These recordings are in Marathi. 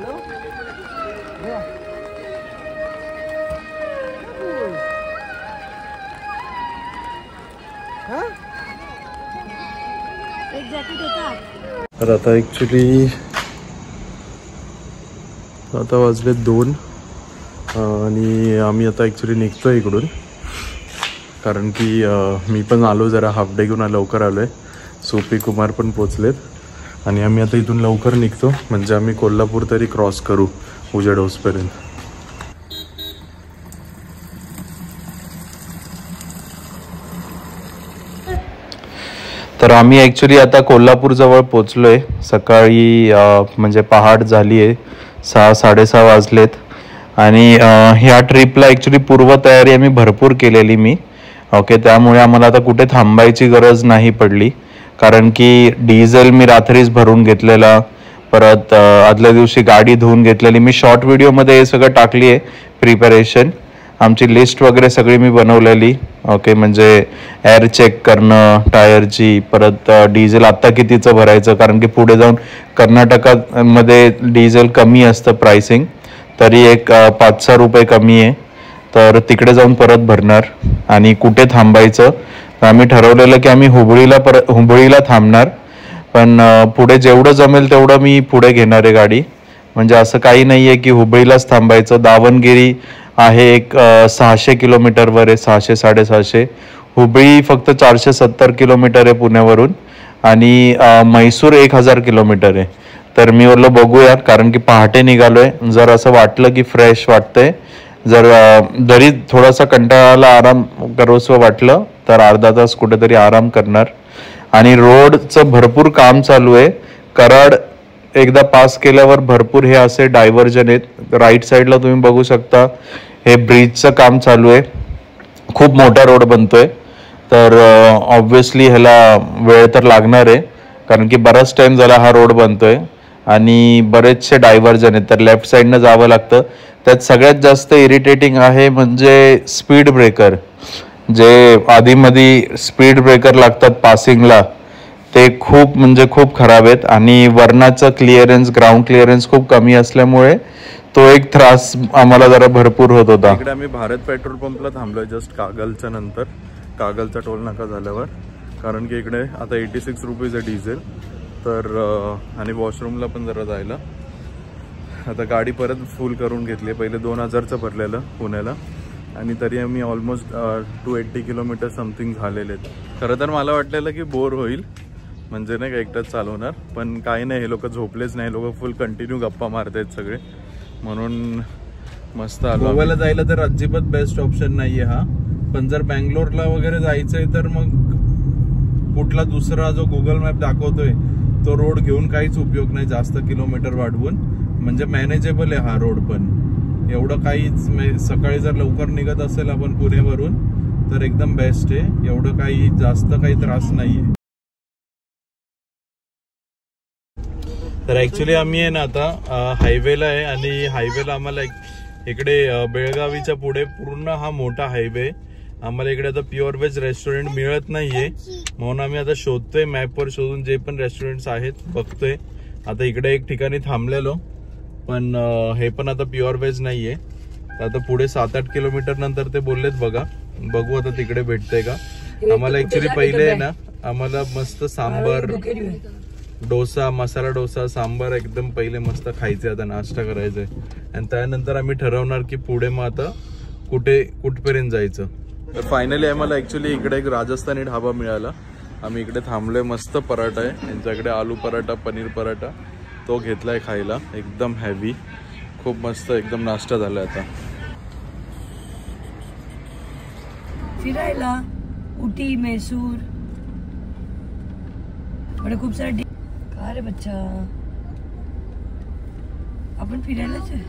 तर आता ॲक्च्युली आता वाजले 2 आणि आम्ही आता ॲक्च्युली निघतो इकडून, कारण की मी पण आलो जरा हाफ डे घेऊन लवकर आलो आहे. सोपी कुमार पण पोचलेत आणि आम्ही आता इथून लवकर निघतो, म्हणजे आम्ही कोल्हापूर तरी क्रॉस करू उजेड होसपर्यंत. तर आम्ही ॲक्च्युली आता कोल्हापूरजवळ पोचलो आहे. सकाळी म्हणजे पहाट झाली आहे, 6-6:30 वाजलेत आणि ह्या ट्रिपला ॲक्च्युली पूर्वतयारी आम्ही भरपूर केलेली ओके. त्यामुळे आम्हाला आता कुठे थांबायची गरज नाही पडली, कारण की डिझेल मी रात्रीच भरून घेतलेला, परत आदल्या दिवशी गाडी धुवून घेतलेली. मी शॉर्ट व्हिडिओमध्ये हे सगळं टाकली आहे प्रिपरेशन, आमची लिस्ट वगैरे सगळी मी बनवलेली ओके. म्हणजे एअर चेक करणं टायरची, परत डिझेल आत्ता कितीचं भरायचं, कारण की पुढे जाऊन कर्नाटकामध्ये डिझेल कमी असतं प्राइसिंग, तरी एक 5-6 रुपये कमी आहे. तर तिकडे जाऊन परत भरणार आणि कुठे थांबायचं आम्ही ठरवलेलं की आम्ही हुबळीला थांबणार, पण पुढे जेवढं जमेल तेवढं मी पुढे घेणार आहे गाडी. म्हणजे असं काही नाही आहे की हुबळीलाच थांबायचं. दावणगिरी आहे एक 600 किलोमीटरवर आहे, 600-650. हुबळी फक्त 470 किलोमीटर आहे पुण्यावरून आणि म्हैसूर 1000 किलोमीटर आहे. तर मी बोललो बघूया, कारण की पहाटे निघालोय, जर असं वाटलं की फ्रेश वाटतंय, जरी थोडासा कंटाळाला आराम करोसं वाटलं तर अर्धा तास कुठेतरी आराम करणार. आणि रोडचं भरपूर काम चालू आहे. कराड एकदा पास केल्यावर भरपूर हे असे डायव्हर्जन आहेत. राईट साईडला तुम्ही बघू शकता हे ब्रिजचं काम चालू आहे, खूप मोठा रोड बनतोय. तर ऑब्व्हियसली ह्याला वेळ तर लागणार आहे, कारण की बराच टाइम झाला हा रोड बनतोय आणि बरेचसे डायव्हर्जन आहेत. तर लेफ्ट साईडनं जावं लागतं. त्यात सगळ्यात जास्त इरिटेटिंग आहे म्हणजे स्पीड ब्रेकर, जे आधीमध्ये स्पीड ब्रेकर लागतात पासिंगला, ते खूप म्हणजे खूप खराब आहेत. आणि वरणाचं क्लिअरन्स, ग्राउंड क्लिअरन्स खूप कमी असल्यामुळे तो एक त्रास आम्हाला जरा भरपूर होत होता. इकडे आम्ही भारत पेट्रोल पंपला थांबलोय जस्ट कागलच्या नंतर, कागलचा टोल नाका झाल्यावर, कारण की इकडे आता 86 रुपीज आहे डिझेल. तर आणि वॉशरूमला पण जरा जायला आता गाडी परत फुल करून घेतली. पहिले 2000चं भरलेलं पुण्याला आणि तरी आम्ही ऑलमोस्ट 280 किलोमीटर समथिंग झालेले आहेत. खरं तर मला वाटलेलं की बोर होईल, म्हणजे नाही का एकटाच चालवणार, पण काही नाही, हे लोक झोपलेच नाही, लोक फुल कंटिन्यू गप्पा मारत आहेत सगळे, म्हणून मस्त आलो. गोव्याला जायला तर अजिबात बेस्ट ऑप्शन नाहीये हा, पण जर बँगलोरला वगैरे जायचंय तर मग कुठला दुसरा जो गुगल मॅप दाखवतोय तो रोड घेऊन काहीच उपयोग नाही जास्त किलोमीटर वाढवून. म्हणजे मॅनेजेबल आहे हा रोड, पण एवढं काहीच, सकाळी जर लवकर निघत असेल आपण पुणेवरून तर एकदम बेस्ट आहे, एवढं काही जास्त काही त्रास नाहीये. तर ऍक्च्युली आम्ही आहे ना आता हायवेला आहे आणि हायवेला आम्हाला इकडे बेळगावीच्या पुढे पूर्ण हा मोठा हायवे, आम्हाला इकडे आता प्युअर व्हेज रेस्टॉरंट मिळत नाहीये, म्हणून आम्ही आता शोधतोय, मॅपवर शोधून जे पण रेस्टॉरंट्स आहेत बघतोय. आता इकडे एक ठिकाणी थांबलेलो, पण हे पण आता प्युअर व्हेज नाहीये. तर आता पुढे 7-8 किलोमीटर नंतर ते बोललेत बघा, बघू आता तिकडे भेटतंय का. आम्हाला ऍक्च्युली पहिले आहे ना, आम्हाला मस्त सांबार, डोसा, मसाला डोसा, सांबार एकदम पहिले मस्त खायचे, आता नाश्ता करायचंय आणि त्यानंतर आम्ही ठरवणार की पुढे मग आता कुठपर्यंत जायचं. तर फायनली आम्हाला ऍक्च्युली इकडे एक राजस्थानी ढाबा मिळाला. आम्ही इकडे थांबलोय, मस्त पराठा आहे यांच्याकडे, आलू पराठा, पनीर पराठा, तो घेतलाय खायला, एकदम हेवी, खूप मस्त एकदम नाश्ता झालाय. आता फिरायला उटी, मैसूर, खूप सारे. अरे बच्चा, आपण फिरायलाच आहे.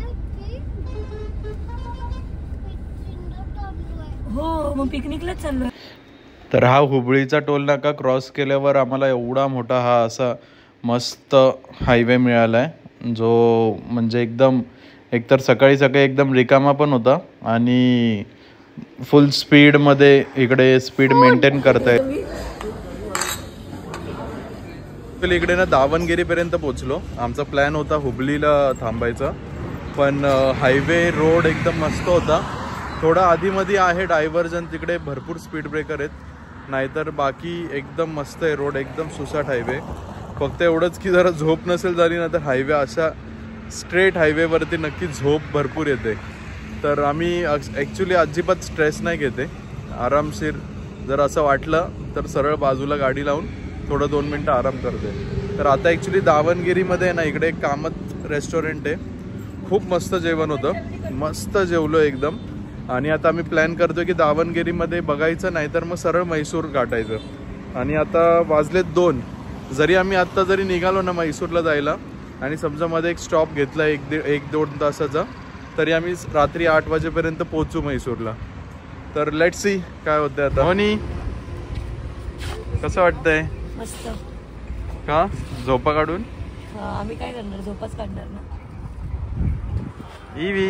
हो, मग पिकनिकलाच चाललोय. तर हा हुबळीचा टोल नाका क्रॉस केल्यावर आम्हाला एवढा मोठा हा असा मस्त हायवे मिळालाय, जो म्हणजे एकदम, एकतर सकाळी सकाळी एकदम रिकामा पण होता आणि फुल स्पीडमध्ये इकडे स्पीड मेंटेन करतायत. ॲक्च्युली इकडे ना दावणगिरीपर्यंत पोचलो. आमचा प्लॅन होता हुबलीला थांबायचा, पण हायवे रोड एकदम मस्त होता. थोडा आधीमध्ये आहे डायव्हर्जन, तिकडे भरपूर स्पीड ब्रेकर आहेत, नाहीतर बाकी एकदम मस्त आहे रोड, एकदम सुसाट हायवे. फक्त एवढंच की जरा झोप नसेल झाली ना तर हायवे अशा स्ट्रेट हायवेवरती नक्की झोप भरपूर येते. तर आम्ही ॲक्च्युली अजिबात स्ट्रेस नाही घेते, आरामशीर जर असं वाटलं तर सरळ बाजूला गाडी लावून थोडं 2 मिनटं आराम करते. तर आता ॲक्च्युली दावणगिरीमध्ये ना इकडे एक कामत रेस्टॉरंट आहे, खूप मस्त जेवण होतं, मस्त जेवलो एकदम. आणि आता आम्ही प्लॅन करतो की दावणगिरीमध्ये बघायचं नाही तर मग सरळ म्हैसूर गाठायचं. आणि आता वाजलेत 2. जरी आम्ही आत्ता जरी निघालो ना म्हैसूरला जायला आणि समजा मध्ये एक स्टॉप घेतला 1-2 तासाचा, तरी आम्ही रात्री 8 वाजेपर्यंत पोहोचू म्हैसूरला. तर लेट्स सी काय होतंय आता. होनी कसं वाटतंय? मस्त. का झोपा काढून? आम्ही काय करणार, झोपाच काढणार ना. इवी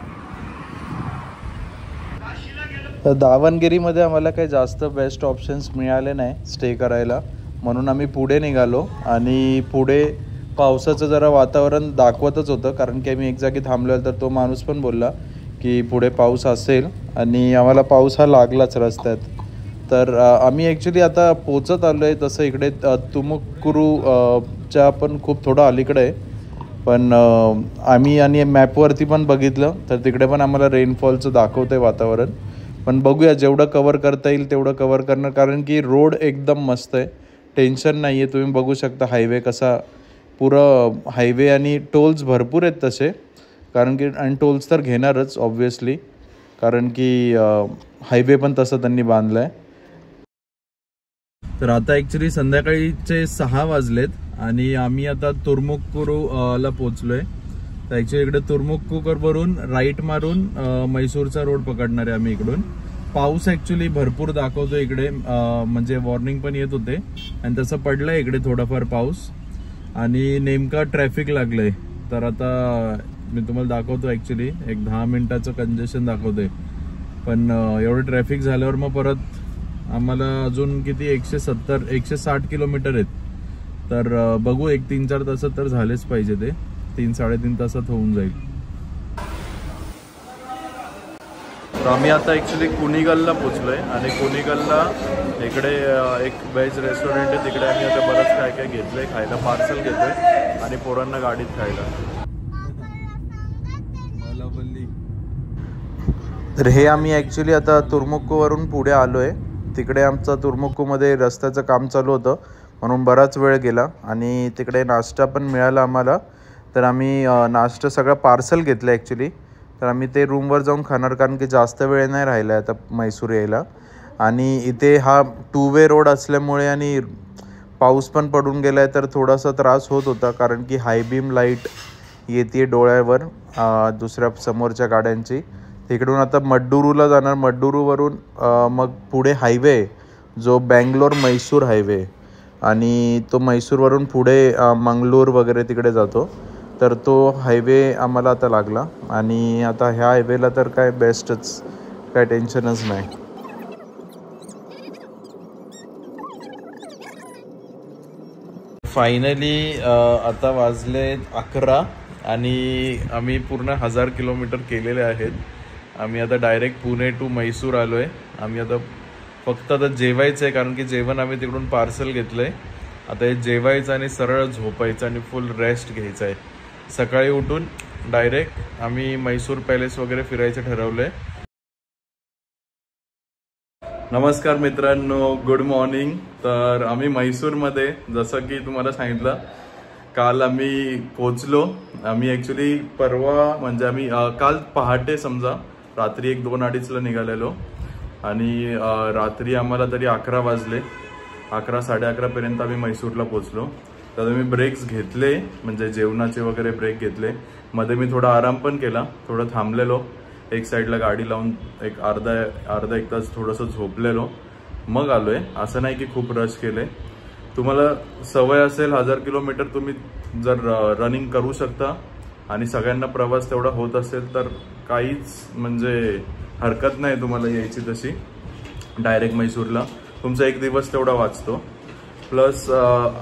दावणगिरीमध्ये आम्हाला काही जास्त बेस्ट ऑप्शन्स मिळाले नाही स्टे करायला, म्हणून आम्ही पुढे निघालो. आणि पुढे पावसाचं जरा वातावरण दाखवतच होतं, कारण की आम्ही एक जागी थांबलो तर तो माणूस पण बोलला की पुढे पाऊस असेल, आणि आम्हाला पाऊस हा लागलाच रस्त्यात. तर आम्ही ॲक्च्युली आता पोचत आलो आहे. तसं इकडे तुमकुरूच्या पण खूप थोडं अलीकडे आहे, पण आम्ही आणि मॅपवरती पण बघितलं तर तिकडे पण आम्हाला रेनफॉलचं दाखवतं आहे वातावरण. पण बघूया, जेवढं कवर करता येईल तेवढं कवर करणार, कारण की रोड एकदम मस्त आहे, टेन्शन नाही आहे. तुम्ही बघू शकता हायवे कसा, पुरं हायवे, आणि टोल्स भरपूर आहेत तसे, कारण की आणि टोल्स तर घेणारच ऑब्व्हियसली, कारण की हायवे पण तसं त्यांनी बांधलं आहे. तर आता ॲक्च्युली संध्याकाळीचे 6 वाजलेत आणि आम्ही आता तुर्मुकुरूला पोचलो आहे. तर ॲक्च्युली इकडे तुर्मुकुरूवरून राईट मारून म्हैसूरचा रोड पकडणार आहे आम्ही इकडून. पाऊस ॲक्च्युली भरपूर दाखवतो इकडे, म्हणजे वॉर्निंग पण येत होते आणि तसं पडलं आहे इकडे थोडाफार पाऊस, आणि नेमका ट्रॅफिक लागलं आहे. तर आता मी तुम्हाला दाखवतो, ॲक्च्युली एक 10 मिनिटाचं कंजेशन दाखवतोय, पण एवढं ट्रॅफिक झाल्यावर मग परत आम्हाला अजून किती 160 किलोमीटर आहेत. तर बघू, 3-4 तासात तर झालेच पाहिजे, ते 3-3.5 तासात होऊन जाईल. तर आम्ही आता ॲक्च्युली कुणीगलला पोचलोय, आणि कुणीगलला इकडे एक व्हेज रेस्टॉरंट आहे, तिकडे आम्ही आता बरंच काय काय घेतलंय खायला, पार्सल घेतोय आणि पोरांना गाडीत खायला. तर हे आम्ही ॲक्च्युली आता तुर्मुकूवरून पुढे आलो आहे. तिकडे आमचं तुर्मुकूमध्ये रस्त्याचं काम चालू होतं, म्हणून बराच वेळ गेला, आणि तिकडे नाश्ता पण मिळाला आम्हाला. तर आम्ही नाश्ता सगळं पार्सल घेतलं ॲक्च्युली. तर आम्ही ते रूमवर जाऊन खाणार, कारण की जास्त वेळ नाही राहिला आहे आता म्हैसूर यायला. आणि इथे हा 2 वे रोड असल्यामुळे आणि पाऊस पण पडून गेला आहे, तर थोडासा त्रास होत होता, कारण की हाय बीम लाईट येते डोळ्यावर दुसऱ्या समोरच्या गाड्यांची. तिकडून आता मड्डुरूला जाणार, मड्डुरूवरून मग पुढे हायवे जो बँगलोर म्हैसूर हायवे, आणि तो म्हैसूरवरून पुढे मंगळूर वगैरे तिकडे जातो. तर तो हायवे आम्हाला आता लागला, आणि आता ह्या हायवेला तर काय बेस्टच, काय टेन्शनच नाही. फायनली आता वाजले 11 आणि आम्ही पूर्ण 1000 किलोमीटर केलेले आहेत. आम्ही आता डायरेक्ट पुणे टू म्हैसूर आलो आहे. आम्ही आता फक्त आता जेवायचं आहे, कारण की जेवण आम्ही तिकडून पार्सल घेतलं आहे. आता हे जेवायचं आणि सरळ झोपायचं आणि फुल रेस्ट घ्यायचं आहे. सकाळी उठून डायरेक्ट आम्ही म्हैसूर पॅलेस वगैरे फिरायचं ठरवलं आहे. नमस्कार मित्रांनो, गुड मॉर्निंग. तर आम्ही म्हैसूरमध्ये, जसं की तुम्हाला सांगितलं, काल आम्ही पोचलो. आम्ही ॲक्च्युली परवा म्हणजे आम्ही काल पहाटे समजा रात्री 1-2-2:30ला निघालेलो, आणि रात्री आम्हाला तरी 11 वाजले. 11-11:30पर्यंत आम्ही म्हैसूरला पोचलो. तर मी ब्रेक्स घेतले, म्हणजे जेवणाचे वगैरे ब्रेक घेतले. मध्ये मी थोडा आराम पण केला, थोडं थांबलेलो, एक साईडला गाडी लावून एक अर्धा एक तास थोडंसं झोपलेलो, मग आलोय. असं नाही की खूप रश केले. तुम्हाला सवय असेल 1000 किलोमीटर तुम्ही जर रनिंग करू शकता, आणि सगळ्यांना प्रवास तेवढा होत असेल तर काहीच म्हणजे हरकत नाही तुम्हाला यायची तशी डायरेक्ट म्हैसूरला. तुमचा 1 दिवस तेवढा वाचतो. प्लस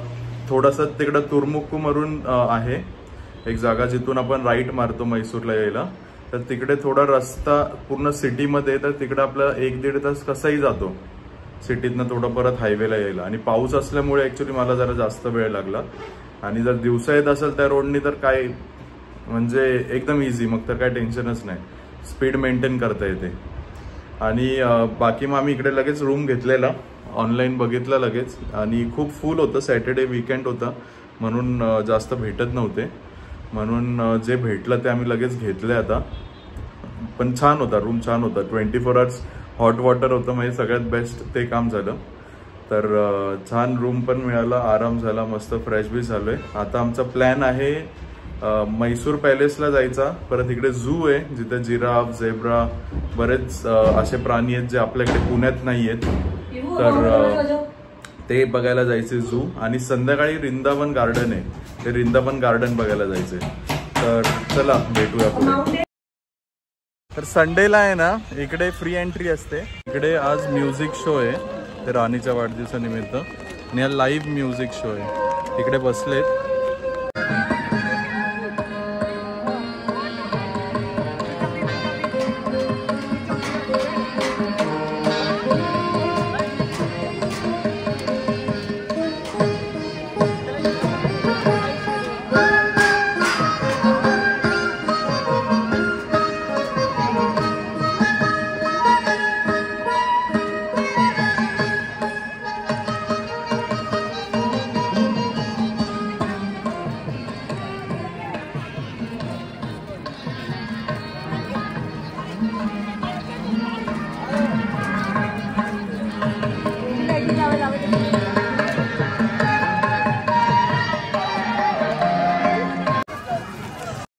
थोडंसं तिकडं तुरमुक्कूमरून आहे एक जागा जिथून आपण राईट मारतो म्हैसूरला यायला. तर तिकडे थोडा रस्ता पूर्ण सिटीमध्ये, तर तिकडे आपला 1-1.5 तास कसाही जातो सिटीतनं थोडं परत हायवेला यायला. आणि पाऊस असल्यामुळे ॲक्च्युली मला जरा जास्त वेळ लागला. आणि जर दिवसा येत असेल त्या रोडनी तर काय म्हणजे एकदम इझी, मग तर काय टेन्शनच नाही, स्पीड मेंटेन करता येते. आणि बाकी मग आम्ही इकडे लगेच रूम घेतलेला, ऑनलाईन बघितलं लगेच. आणि खूप फुल होतं, सॅटर्डे वीकेंड होता म्हणून जास्त भेटत नव्हते. म्हणून जे भेटलं ते आम्ही लगेच घेतले आता. पण छान होता रूम, छान होता. 24 hours हॉट वॉटर होतं, म्हणजे सगळ्यात बेस्ट ते काम झालं. तर छान रूम पण मिळाला, आराम झाला, मस्त फ्रेश बी झालोय. आता आमचा प्लॅन आहे म्हैसूर पॅलेसला जायचा. परत इकडे झू आहे जिथे जिराफ, झेब्रा, बरेच असे प्राणी आहेत जे आपल्याकडे पुण्यात नाही आहेत. तर ते बघायला जायचे झू. आणि संध्याकाळी रिंदावन गार्डन आहे, ते रिंदावन गार्डन बघायला जायचे. तर चला भेटूया पुढे. तर संडेला आहे ना इकडे फ्री एंट्री असते. इकडे आज म्युझिक शो आहे ते राणीच्या वाढदिवसानिमित्त, आणि हा लाईव्ह म्युझिक शो आहे. इकडे बसलेत